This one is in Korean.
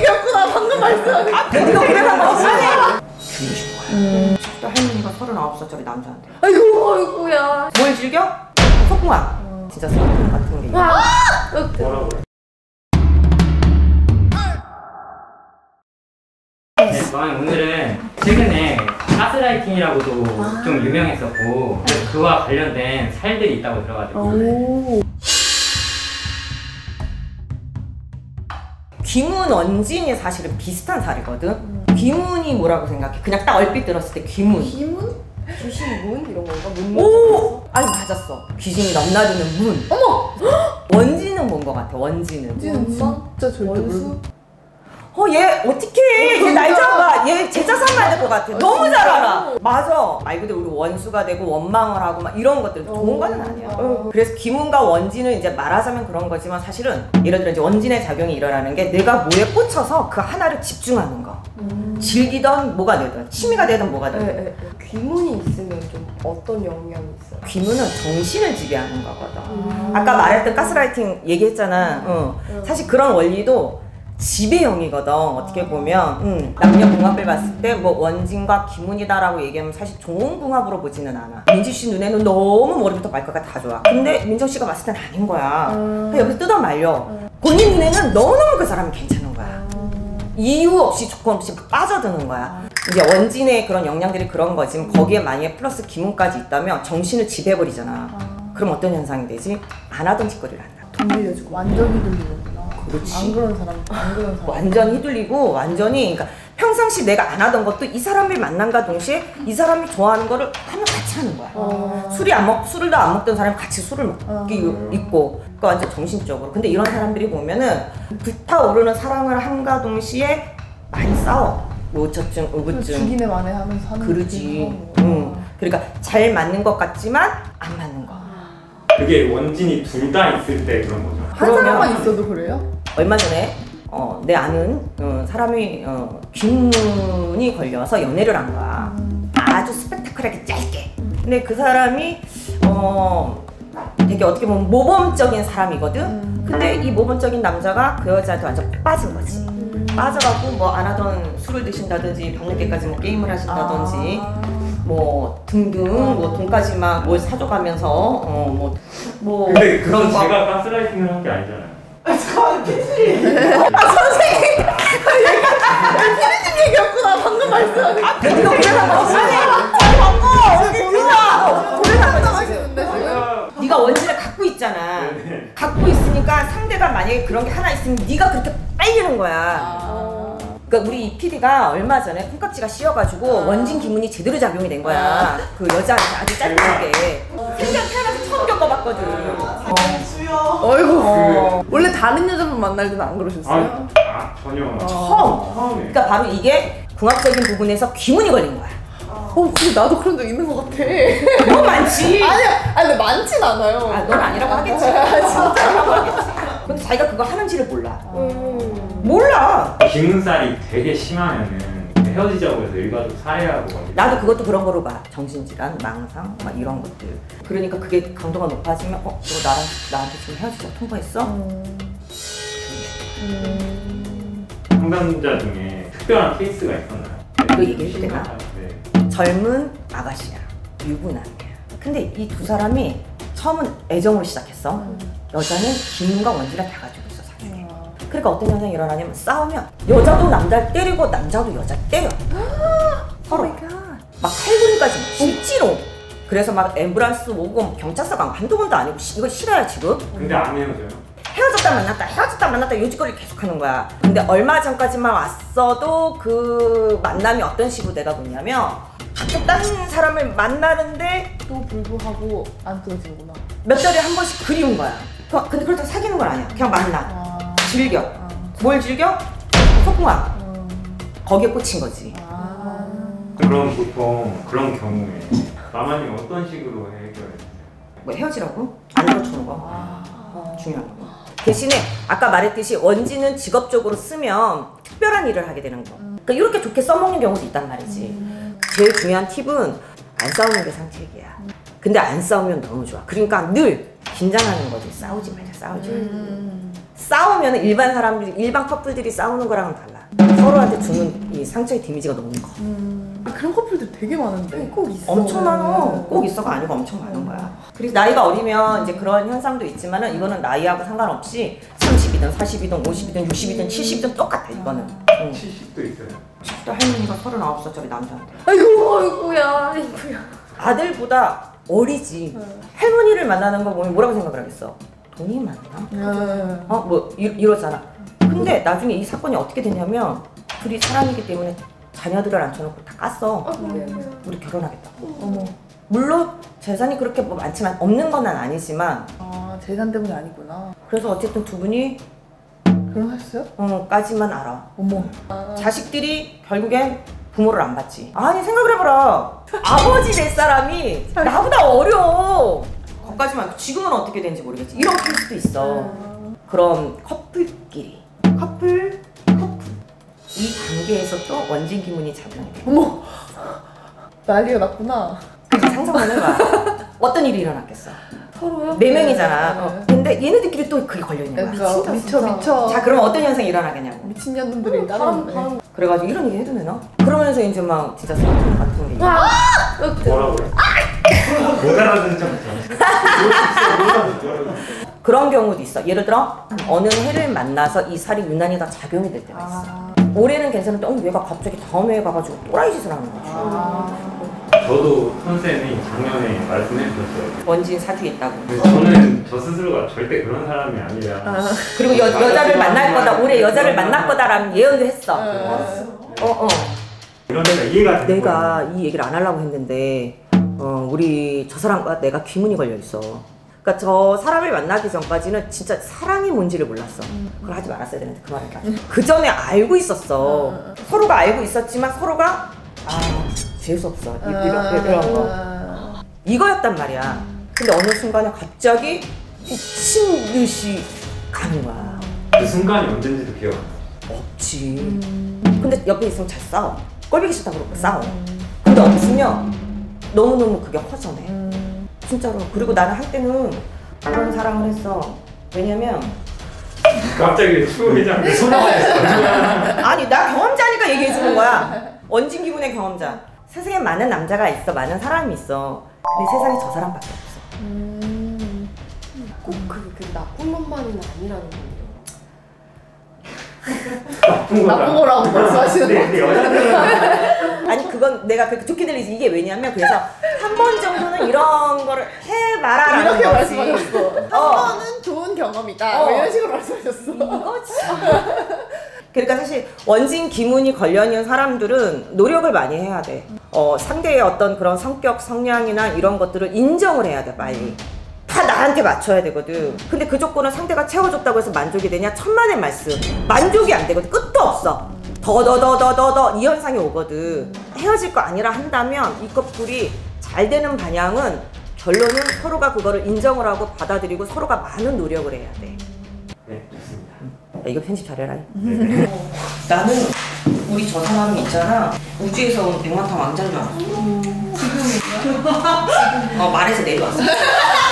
얘기였구나 방금 말씀하신. 네가 그래서 뭐 죽이고 싶은 거야. 또 할머니가 39살짜리 남자한테 아이고야. 뭘 즐겨? 소풍아. 진짜 소풍 같은 게 뭐라고? 오늘은 최근에 가스라이팅이라고도 좀 유명했었고 그래서 그와 관련된 살들이 있다고 들어가지고 귀문 원진이 사실은 비슷한 살이거든. 귀문이 뭐라고 생각해? 그냥 딱 얼핏 들었을 때 귀문. 귀문? 귀신문? 이런 건가? 오! 아니 맞았어. 귀신이 넘나드는 문. 어머! 원진은 뭔 거 같아. 원진은. 진짜 절대 모르겠어. 얘 어떡해. 얘 날 잡아. 얘 제자 삼아야 될 것 같아. 너무 잘 알아. 맞아. 말 그대로 우리 원수가 되고 원망을 하고 막 이런 것들 좋은 거는 아니야. 그래서 귀문과 원진은 이제 말하자면 그런 거지만 사실은 예를 들어 이제 원진의 작용이 일어나는 게 내가 뭐에 꽂혀서 그 하나를 집중하는 거. 즐기던 뭐가 되든 취미가 되든 뭐가 되든. 귀문이 있으면 좀 어떤 영향이 있어요? 귀문은 정신을 지배하는 거거든. 아까 말했던 가스라이팅 얘기했잖아. 사실 그런 원리도 지배형이거든. 어떻게 보면 남녀궁합을 봤을 때 뭐 원진과 귀문이다라고 얘기하면 사실 좋은 궁합으로 보지는 않아. 민지씨 눈에는 너무 머리부터 발끝까지 다 좋아. 근데 민정씨가 봤을 땐 아닌 거야. 여기서 뜯어 말려. 본인 눈에는 너무너무 그 사람이 괜찮은 거야. 이유 없이 조건 없이 빠져드는 거야. 이제 원진의 그런 영향들이 그런 거지. 거기에 만약에 플러스 귀문까지 있다면 정신을 지배해버리잖아. 그럼 어떤 현상이 되지? 안 하던 짓거리를 한다. 돈 빌려주고 완전 휘둘리는구나. 그렇지. 안 그런 사람, 안 그런 사람. 완전 휘둘리고 완전히 그러니까 평상시 내가 안 하던 것도 이 사람을 만난과 동시에 이 사람이 좋아하는 거를 하면 같이 하는 거야. 술을 안 먹던 사람이 같이 술을 먹기 있고 그러니까 완전 정신적으로. 근데 이런 사람들이 보면은 불타오르는 사랑을 함과 동시에 많이 싸워. 우울증, 우울증. 죽이네 만에 하면서 하는. 그러지. 그러니까 잘 맞는 것 같지만 안 맞는 거. 그게 원진이 둘 다 있을 때 그런 거죠. 한 사람만 있어도 그래요? 얼마 전에 내 아는 사람이 귀문이 걸려서 연애를 한 거야. 아주 스펙타클하게 짧게. 근데 그 사람이 되게 어떻게 보면 모범적인 사람이거든. 근데 이 모범적인 남자가 그 여자한테 완전 빠진 거지. 빠져갖고 뭐 안 하던 술을 드신다든지 밤늦게까지 뭐 게임을 하신다든지 뭐 등등 뭐 돈까지 막 뭘 사줘가면서 근데 그건 제가 가스라이팅을 한 게 아니잖아요. 잠깐만 피디님. 선생님. 피디님 얘기였구나 방금 말씀하신. 네가 그래서 뭐 네가 원진을 갖고 있잖아. 네네. 갖고 있으니까 상대가 만약에 그런 게 하나 있으면 네가 그렇게 빨리는 거야. 그러니까 우리 PD가 얼마 전에 콩깍지가 씌어가지고 원진 귀문이 제대로 작용이 된 거야. 그 여자한테 아주 짧게. 생전 태어나서 처음 겪어봤거든. 어이구. 원래 다른 여자분 만날 때는 안 그러셨어요? 전혀. 처음에. 그러니까 바로 이게 궁합적인 부분에서 귀문이 걸린 거야. 근데 나도 그런 적 있는 것 같아. 너무 많지. 아니야, 근데 많진 않아요. 넌 아니라고 하겠지. 진짜 아니라고 하겠지. 근데 자기가 그거 하는지를 몰라. 몰라. 귀문살이 되게 심하면은 헤어지자고 해서 일가족 살해하고 막. 나도 그것도 그런 거로 봐. 정신질환, 망상, 막 이런 것들. 그러니까 그게 강도가 높아지면 너 나한테 지금 헤어지자고 통보했어? 상담자 중에 특별한 케이스가 있었나요? 너 얘기해도 되나? 네. 젊은 아가씨야. 유부남이야. 근데 이 두 사람이 처음은 애정으로 시작했어. 여자는 김과 원진을 다 가지고 있어, 사실. 그러니까 어떤 현상이 일어나냐면 싸우면 여자도 남자를 때리고 남자도 여자 때려. 서로. 막 칼부림까지 실제로. 그래서 막 앰뷸런스 오고 경찰서가 한두 번도 아니고 이거 싫어요 지금. 근데 안 헤어져요? 헤어졌다 만났다 이 짓거리를 계속하는 거야. 근데 얼마 전까지만 왔어도 그 만남이 어떤 식으로 내가 보냐면 가끔 다른 사람을 만나는데 또 불구하고 안 떨어지는구나. 몇 달에 한 번씩 그리운 거야. 근데 그렇다고 사귀는 건 아니야. 그냥 만나. 즐겨. 뭘 즐겨? 소풍아. 거기에 꽂힌 거지. 그럼 보통 그런 경우에 마마님 어떤 식으로 해결해요? 뭐 헤어지라고? 안 그렇다는 거. 중요한 거. 대신에 아까 말했듯이 원진은 직업적으로 쓰면 특별한 일을 하게 되는 거. 그러니까 이렇게 좋게 써먹는 경우도 있단 말이지. 제일 중요한 팁은 안 싸우는 게 상책이야. 근데 안 싸우면 너무 좋아. 그러니까 늘 긴장하는 거지. 싸우지 말자. 싸우면 일반 사람들이 일반 커플들이 싸우는 거랑은 달라. 서로한테 주는 이 상처의 데미지가 너무 커. 그런 커플들 되게 많은데. 꼭 있어. 엄청 많어. 꼭 있어가 아니고 엄청 많은 거야. 그래서 나이가 어리면 이제 그런 현상도 있지만은 이거는 나이하고 상관없이 30이든 40이든 50이든 60이든 70이든 똑같아 이거는. 70도 있어요. 70도 할머니가 39살짜리 남자한테. 아이고야. 아들보다 어리지. 할머니를 만나는 거 보면 뭐라고 생각을 하겠어? 돈이 많나? 뭐 이러잖아. 근데 나중에 이 사건이 어떻게 되냐면 둘이 사람이기 때문에 자녀들을 앉혀놓고 다 깠어. 우리 결혼하겠다고. 어머. 물론 재산이 그렇게 뭐 많지만 없는 건 아니지만 재산 때문이 아니구나. 그래서 어쨌든 두 분이 결혼하셨어요? 까지만 알아. 어머. 자식들이 결국엔 부모를 안 받지. 아니 생각을 해봐라. 아버지 될 사람이 나보다 어려. 거기까지만. 지금은 어떻게 되는지 모르겠지. 이런 케이스도 있어. 그럼 커플끼리 커플 이 단계에서 또 원진 기문이 작용이 돼. 어머. 난리가 났구나. 그치, 상상만 해봐. 어떤 일이 일어났겠어? 서로요? 네 명이잖아. 근데 얘네들끼리 또 그게 걸려있는 거야. 그러니까 미쳐. 자, 그럼 어떤 현상이 일어나겠냐고. 미친년들이 따라오네. 그래가지고 이런 얘기 해도 되나? 그러면서 이제 막 진짜 사건 같은 게 뭐라고요? 못 알아듣는 척 그런 경우도 있어. 예를 들어 어느 해를 만나서 이 살이 유난히 더 작용이 될 때가 있어. 올해는 괜찮은데 얘가 갑자기 다음 해에 가가지고 또라이 짓을 하는 거지. 저도 선생님이 작년에 말씀해 주셨어요. 원진 사주했다고. 저는 저 스스로가 절대 그런 사람이 아니라 그리고 여자를 만날 거다. 올해 여자를 만날 거다라는 예언도 했어. 이런 데가 이해가 되는 내가 거예요. 이 얘기를 안 하려고 했는데 우리 저 사람과 내가 귀문이 걸려 있어. 그러니까 저 사람을 만나기 전까지는 진짜 사랑이 뭔지를 몰랐어. 그걸 하지 말았어야 되는데 그 말을 하지. 그 전에 알고 있었어. 서로가 알고 있었지만 서로가 재수 없어. 이런 거. 이거였단 말이야. 근데 어느 순간에 갑자기 미친 듯이 가는 거야. 그 순간이 언젠지도 기억 안 나. 없지. 근데 옆에 있으면 잘 싸워. 꼴보기 싫다 그러고 싸워. 근데 없으면 너무너무 그게 허전해. 진짜로. 그리고 나는 한때는 그런 사랑을 했어. 왜냐면 갑자기 추억이장 소나가 됐어. 아니 나 경험자니까 얘기해주는 거야. 원진 기분의 경험자. 세상에 많은 남자가 있어. 많은 사람이 있어. 근데 세상에 저 사람밖에 없어. 꼭 그게 나쁜 것만은 아니라는 거예요. 나쁜 나쁜 거라고 말씀하시는 거 근데 여자들은 아니 그건 내가 그렇게 좋게 들리지. 이게 왜냐면 그래서 한 번 정도는 이런 거를 해봐라라는 이렇게 거지. 말씀하셨어. 한 번은 좋은 경험이다. 뭐 이런 식으로 말씀하셨어. 이거지. 그러니까 사실 원진 기문이 걸려있는 사람들은 노력을 많이 해야 돼. 상대의 어떤 그런 성격, 성향이나 이런 것들을 인정을 해야 돼, 빨리. 다 나한테 맞춰야 되거든. 근데 그 조건은 상대가 채워줬다고 해서 만족이 되냐? 천만의 말씀. 만족이 안 되거든. 끝도 없어. 더 이 현상이 오거든. 헤어질 거 아니라 한다면 이 커플이 잘 되는 방향은 결론은 서로가 그거를 인정을 하고 받아들이고 서로가 많은 노력을 해야 돼. 네, 좋습니다. 야, 이거 편집 잘해라. 네. 나는 우리 저 사람이 있잖아. 우주에서 온 백마탄 왕자인 줄 알았어. 지금이요? 말에서 내려왔어.